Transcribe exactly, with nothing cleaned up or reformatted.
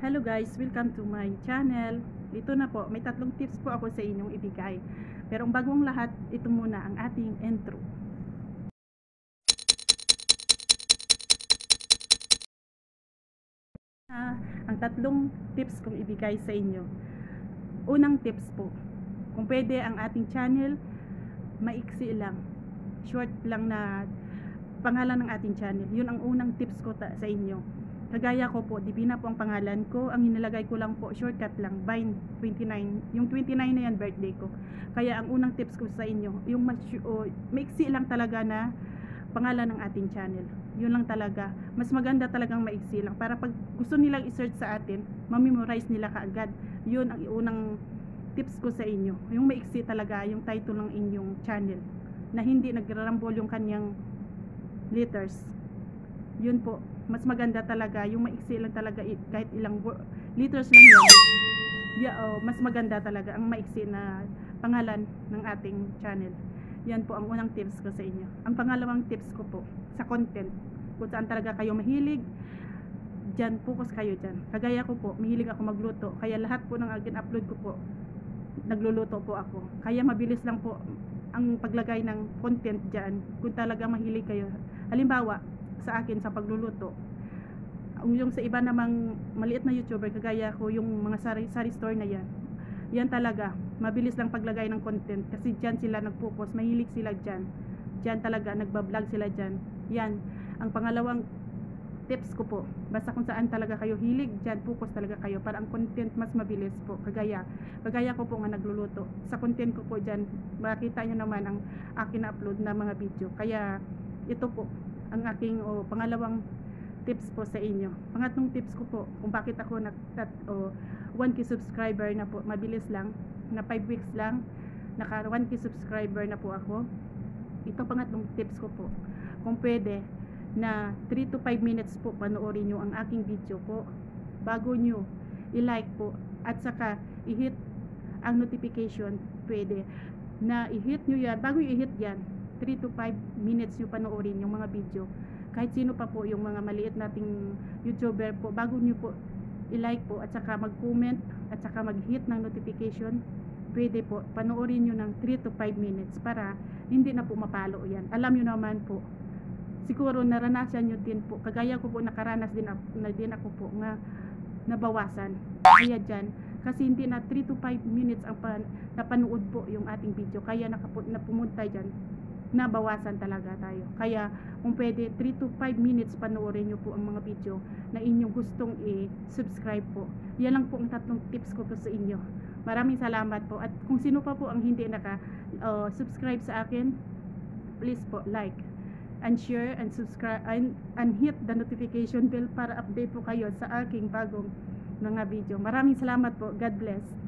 Hello guys, welcome to my channel. Ito na po, may tatlong tips po ako sa inyong ibigay. Pero ang bagong lahat, ito muna ang ating intro. Ah, ang tatlong tips kong ibigay sa inyo. Unang tips po, kung pwede ang ating channel, maiksi lang. Short lang na pangalan ng ating channel. Yun ang unang tips ko ta sa inyo. Kagaya ko po, Divina po ang pangalan ko. Ang inilagay ko lang po, shortcut lang, Vine twenty-nine. Yung twenty-nine na yan, birthday ko. Kaya ang unang tips ko sa inyo, yung oh, maiksi lang talaga na pangalan ng ating channel. Yun lang talaga. Mas maganda talagang maiksi lang. Para pag gusto nilang i-search sa atin, mamemorize nila kaagad. Yun ang unang tips ko sa inyo. Yung maiksi talaga, yung title ng inyong channel. Na hindi nagrarambol yung kanyang letters. Yun po, mas maganda talaga yung maiksi lang talaga, kahit ilang letters lang yun. Yeah, oh, mas maganda talaga ang maiksi na pangalan ng ating channel. Yan po ang unang tips ko sa inyo. Ang pangalawang tips ko po, sa content, kung saan talaga kayo mahilig, dyan, focus kayo dyan. Kagaya ko po, mahilig ako magluto, kaya lahat po ng upload ko po, nagluluto po ako. Kaya mabilis lang po ang paglagay ng content dyan, kung talaga mahilig kayo. Halimbawa, sa akin sa pagluluto, yung sa iba namang maliit na YouTuber kagaya ko, yung mga sari, sari store na yan, yan talaga mabilis lang paglagay ng content kasi dyan sila nag-focus, mahilig sila dyan, dyan talaga nagbablog sila dyan. Yan ang pangalawang tips ko po. Basta kung saan talaga kayo hilig, dyan focus talaga kayo para ang content mas mabilis po. Kagaya kagaya ko po nga nagluluto, sa content ko po dyan makita nyo naman ang akin na upload na mga video. Kaya ito po ang aking oh, pangalawang tips po sa inyo. Pangatlong tips ko po kung bakit ako nag oh, one K subscriber na po, mabilis lang, na five weeks lang naka one K subscriber na po ako. Ito pangatlong tips ko po, kung pwede na three to five minutes po panoorin nyo ang aking video po bago nyo i-like po, at saka i-hit ang notification. Pwede na i-hit nyo yan, bago i-hit yan, three to five minutes nyo panoorin yung mga video. Kahit sino pa po, yung mga maliit nating YouTuber po, bago nyo po i-like po, at saka mag-comment, at saka mag-hit ng notification, pwede po panoorin nyo ng three to five minutes para hindi na po mapalo yan. Alam nyo naman po, siguro naranasan nyo din po, kagaya ko po, nakaranas din, na din ako po nga nabawasan. Kaya dyan, kasi hindi na three to five minutes ang pan, napanood po yung ating video, kaya napumunta dyan, nabawasan talaga tayo. Kaya kung pwede three to five minutes panoorin nyo po ang mga video na inyong gustong i-subscribe po. Yan lang po ang tatlong tips ko po sa inyo. Maraming salamat po, at kung sino pa po ang hindi naka uh, subscribe sa akin, please po like and share and subscribe and, and hit the notification bell para update po kayo sa aking bagong mga video. Maraming salamat po. God bless.